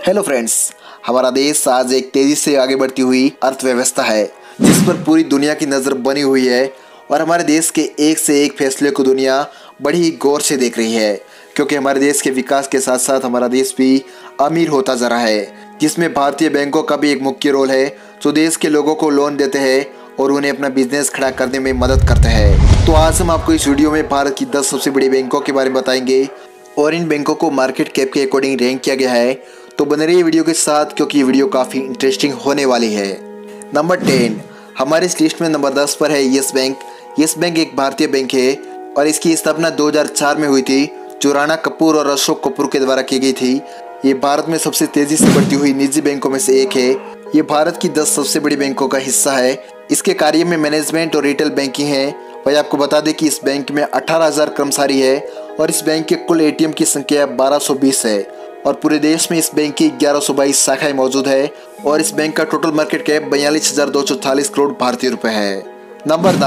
Hello friends, हमारा देश आज एक तेजी से आगे बढ़ती हुई अर्थव्यवस्था है जिस पर पूरी दुनिया की नज़र बनी हुई है और हमारे देश के एक से एक फैसले को दुनिया बड़ी ही गौर से देख रही है, क्योंकि हमारे देश के विकास के साथ साथ हमारा देश भी अमीर होता जा रहा है, जिसमें भारतीय बैंकों का भी एक मुख्य रोल है जो देश के लोगों को लोन देते हैं और उन्हें अपना बिजनेस खड़ा करने में मदद करते हैं। तो आज हम आपको इस वीडियो में भारत की 10 सबसे बड़ी बैंकों के बारे में बताएंगे और इन बैंकों को मार्केट कैप के अकॉर्डिंग रैंक किया गया है। तो बने रहिए वीडियो के साथ, क्योंकि ये वीडियो काफ़ी इंटरेस्टिंग होने वाली है। नंबर 10 हमारे इस लिस्ट में नंबर 10 पर है येस बैंक। येस बैंक एक भारतीय बैंक है और इसकी स्थापना 2004 में हुई थी, जो राणा कपूर और अशोक कपूर के द्वारा की गई थी। ये भारत में सबसे तेजी से बढ़ती हुई निजी बैंकों में से एक है। ये भारत की 10 सबसे बड़ी बैंकों का हिस्सा है। इसके कार्य में मैनेजमेंट और रिटेल बैंकिंग है। वही आपको बता दें कि इस बैंक में 18,000 कर्मचारी है और इस बैंक के कुल एटीएम की संख्या 1220 है और पूरे देश में इस बैंक की 1122 शाखाएं मौजूद है और इस बैंक का टोटल मार्केट कैप 42,240 करोड़ भारतीय रुपए है। नंबर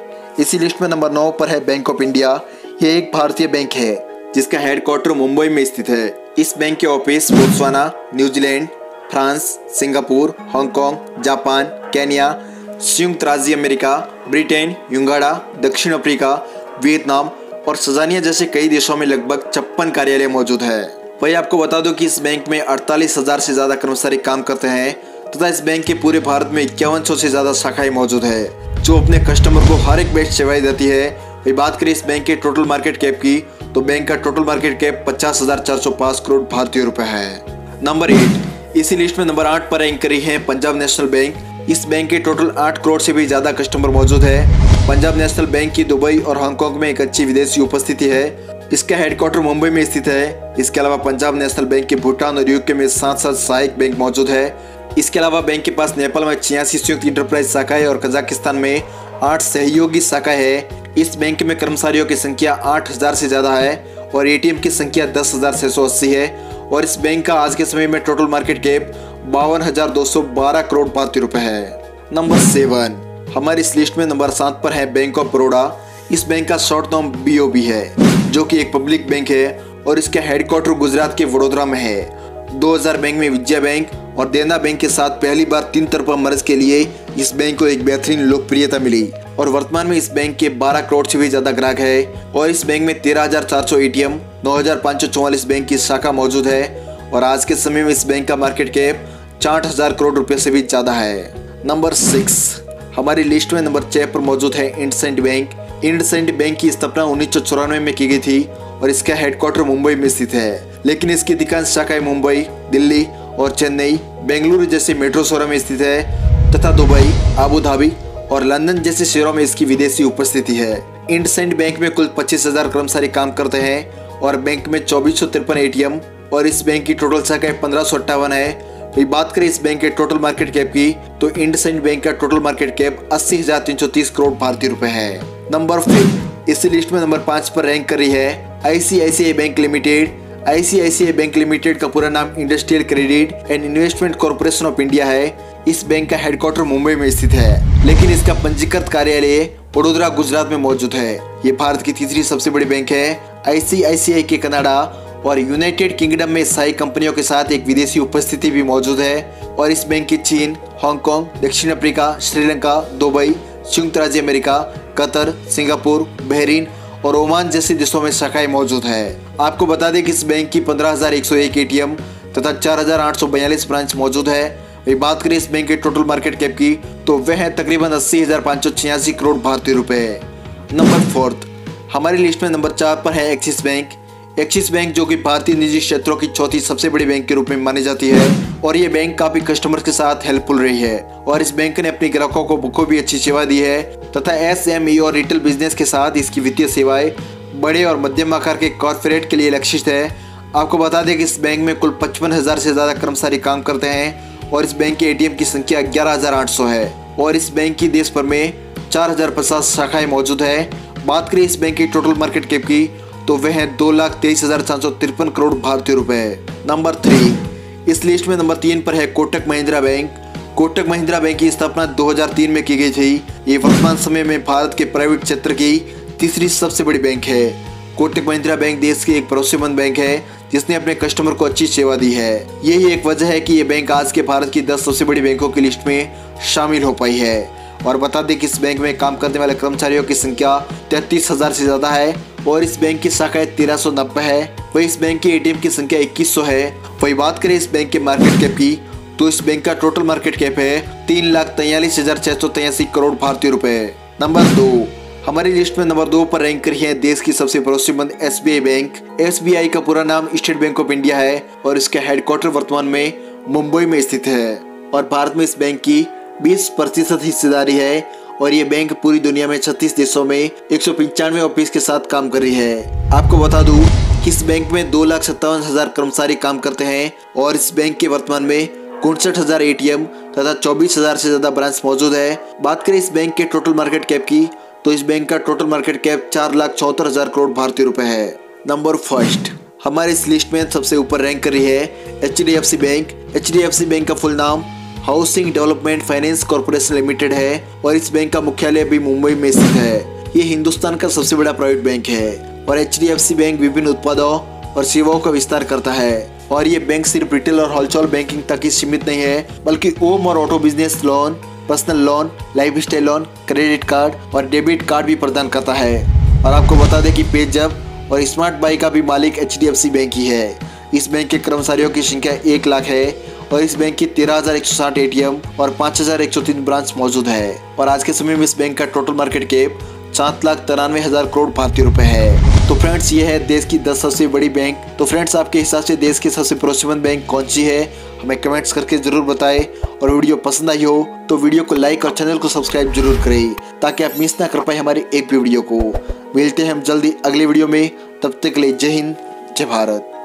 9 इसी लिस्ट में नंबर 9 पर है बैंक ऑफ इंडिया। यह एक भारतीय बैंक है जिसका हेडक्वार्टर मुंबई में स्थित है। इस बैंक के office Botswana, New Zealand, France, Singapore, Hong Kong, Japan, Kenya, संयुक्त राज्य अमेरिका, ब्रिटेन, युगांडा, दक्षिण अफ्रीका, वियतनाम और तंजानिया जैसे कई देशों में लगभग 56 कार्यालय मौजूद है। वही आपको बता दो कि इस बैंक में 48,000 से ज्यादा कर्मचारी काम करते हैं तथा इस बैंक के पूरे भारत में 5100 से ज्यादा शाखाएं मौजूद है जो अपने कस्टमर को हर एक बेस्ट सेवाएं देती है। वही बात करें इस बैंक के टोटल मार्केट कैप की, तो बैंक का टोटल मार्केट कैप 50,405 करोड़ भारतीय रुपए है। नंबर 8 इसी लिस्ट में नंबर 8 पर रैंक करी है पंजाब नेशनल बैंक। इस बैंक के टोटल 8 करोड़ से भी ज्यादा कस्टमर मौजूद है। पंजाब नेशनल बैंक की दुबई और हांगकांग में एक अच्छी विदेशी उपस्थिति है। इसका हेडक्वार्टर मुंबई में स्थित है। इसके अलावा पंजाब नेशनल बैंक के भूटान और यूके में 7 सहायक बैंक मौजूद है। इसके अलावा बैंक के पास नेपाल में 86 संयुक्त इंटरप्राइज शाखाएं और कजाकिस्तान में 8 सहयोगी शाखाएं है। इस बैंक में कर्मचारियों की संख्या 8,000 से ज्यादा है और एटीएम की संख्या 10,680 है और इस बैंक का आज के समय में टोटल मार्केट कैप 52,212 करोड़ भारतीय रुपए है। नंबर 7 हमारी इस लिस्ट में नंबर 7 पर है बैंक ऑफ बड़ौदा। इस बैंक का शॉर्ट नाम BOB है, जो कि एक पब्लिक बैंक है और इसका हेडक्वार्टर गुजरात के वडोदरा में है। 2000 बैंक में विजया बैंक और देना बैंक के साथ पहली बार 3 तरफा मर्ज के लिए इस बैंक को एक बेहतरीन लोकप्रियता मिली और वर्तमान में इस बैंक के 12 करोड़ से भी ज्यादा ग्राहक है और इस बैंक में 13,400 एटीएम, 9,544 बैंक की शाखा मौजूद है और आज के समय में इस बैंक का मार्केट कैप 60,000 करोड़ रुपए से भी ज्यादा है। नंबर 6 हमारी लिस्ट में नंबर 6 पर मौजूद है इंडसइंड बैंक। इंडसइंड बैंक की स्थापना 1994 में की गई थी और इसका हेडक्वार्टर मुंबई में स्थित है, लेकिन इसकी अधिकांश शाखाएं मुंबई, दिल्ली और चेन्नई, बेंगलुरु जैसे मेट्रो शहरों में स्थित है तथा दुबई, आबू धाबी और लंदन जैसे शहरों में इसकी विदेशी उपस्थिति है। इंडसइंड बैंक में कुल 25,000 कर्मचारी काम करते हैं और बैंक में 2453 एटीएम और इस बैंक की टोटल शाखाएं 1558 है। बात करें इस बैंक के टोटल मार्केट कैप की, तो इंडसइंड बैंक का टोटल मार्केट कैप 80,330 करोड़ भारतीय रुपए है। नंबर 5 इस लिस्ट में नंबर 5 पर रैंक कर रही है ICICI bank limited. ICICI bank limited का पूरा नाम Industrial Credit and Investment Corporation of India है। इस बैंक का हेडक्वार्टर मुंबई में स्थित है, लेकिन इसका पंजीकृत कार्यालय वडोदरा गुजरात में मौजूद है। ये भारत की तीसरी सबसे बड़ी बैंक है। ICICI के कनाडा और यूनाइटेड किंगडम में शाही कंपनियों के साथ एक विदेशी उपस्थिति भी मौजूद है और इस बैंक की चीन, हांगकांग, दक्षिण अफ्रीका, श्रीलंका, दुबई, संयुक्त राज्य अमेरिका, कतर, सिंगापुर, बहरीन और ओमान जैसे देशों में शाखाएं मौजूद है। आपको बता दें कि इस बैंक की 15,101 एटीएम तथा 4,842 ब्रांच मौजूद है। वही बात करें इस बैंक के टोटल मार्केट कैप की, तो वह है तकरीबन 80,586 करोड़ भारतीय रुपए। नंबर 4 हमारी लिस्ट में नंबर 4 पर है एक्सिस बैंक। एक्सिस बैंक जो कि भारतीय निजी क्षेत्रों की चौथी सबसे बड़ी बैंक के रूप में मानी जाती है और ये बैंक काफी कस्टमर के साथ हेल्पफुल रही है और इस बैंक ने अपने ग्राहकों को बखूबी अच्छी सेवा दी है तथा SME और रिटेल बिजनेस के साथ इसकी वित्तीय सेवाएं बड़े और मध्यम आकार के कॉर्पोरेट के लिए लक्षित है। आपको बता दें कि इस बैंक में कुल 55,000 से ज्यादा कर्मचारी काम करते हैं और इस बैंक के एटीएम की संख्या 11,800 है और इस बैंक की देश भर में 4,050 शाखाएं मौजूद है। बात करें इस बैंक की टोटल मार्केट कैप की, तो वह है 2,23,453 करोड़ भारतीय रुपए। नंबर 3 इस लिस्ट में नंबर 3 पर है कोटक महिंद्रा बैंक। कोटक महिंद्रा बैंक की स्थापना 2003 में की गई थी। ये वर्तमान समय में भारत के प्राइवेट क्षेत्र की तीसरी सबसे बड़ी बैंक है। कोटक महिंद्रा बैंक देश की एक भरोसेमंद बैंक है जिसने अपने कस्टमर को अच्छी सेवा दी है। यही एक वजह है कि ये बैंक आज के भारत की 10 सबसे बड़ी बैंकों की लिस्ट में शामिल हो पाई है। और बता दें कि इस बैंक में काम करने वाले कर्मचारियों की संख्या 33,000 से ज्यादा है और इस बैंक की शाखाएं 1390 है। वही इस बैंक की ATM की संख्या 2100 है। वही बात करें इस बैंक के मार्केट कैप की, तो इस बैंक का टोटल मार्केट कैप है 3,43,683 करोड़ भारतीय रुपए। नंबर 2, हमारी लिस्ट में नंबर 2 पर रैंक करी है देश की सबसे भरोसेमंद SBI बैंक। SBI का पूरा नाम स्टेट बैंक ऑफ इंडिया है और इसका हेडक्वार्टर वर्तमान में मुंबई में स्थित है। और भारत में इस बैंक की 20% हिस्सेदारी है और ये बैंक पूरी दुनिया में 36 देशों में 195 ऑफिस के साथ काम कर रही है। आपको बता दूं कि इस बैंक में 2,57,000 कर्मचारी काम करते हैं और इस बैंक के वर्तमान में 59,000 ATM तथा 24,000 से ज्यादा ब्रांच मौजूद है। बात करें इस बैंक के टोटल मार्केट कैप की, तो इस बैंक का टोटल मार्केट कैप 4,74,000 करोड़ भारतीय रुपए है। नंबर 1, हमारे इस लिस्ट में सबसे ऊपर रैंक कर रही है HDFC बैंक। HDFC बैंक का फुल नाम Housing Development Finance Corporation Limited है और इस बैंक का मुख्यालय भी मुंबई में स्थित है। ये हिंदुस्तान का सबसे बड़ा प्राइवेट बैंक है और HDFC बैंक विभिन्न उत्पादों और सेवाओं का विस्तार करता है। और ये बैंक सिर्फ रिटेल और होलसेल बैंकिंग तक ही सीमित नहीं है, बल्कि होम और auto business loan, personal loan, lifestyle loan, credit card और डेबिट कार्ड भी प्रदान करता है। और आपको बता दें कि पेजैप और स्मार्ट बाई का भी मालिक HDFC बैंक ही है। इस बैंक के कर्मचारियों की संख्या 1 लाख है और इस बैंक की 13,160 ATM और 5,103 ब्रांच मौजूद है। और आज के समय में इस बैंक का टोटल मार्केट कैप 7,93,000 करोड़ भारतीय रुपए है। तो फ्रेंड्स, ये है देश की 10 सबसे बड़ी बैंक। तो फ्रेंड्स, आपके हिसाब से देश की सबसे भरोसेमंद बैंक कौन सी है, हमें कमेंट्स करके जरूर बताएं। और वीडियो पसंद आई हो तो वीडियो को लाइक और चैनल को सब्सक्राइब जरूर करें ताकि आप मिस ना कर पाए हमारी एक भी वीडियो को। मिलते हैं हम जल्दी अगले वीडियो में, तब तक के लिए जय हिंद, जय भारत।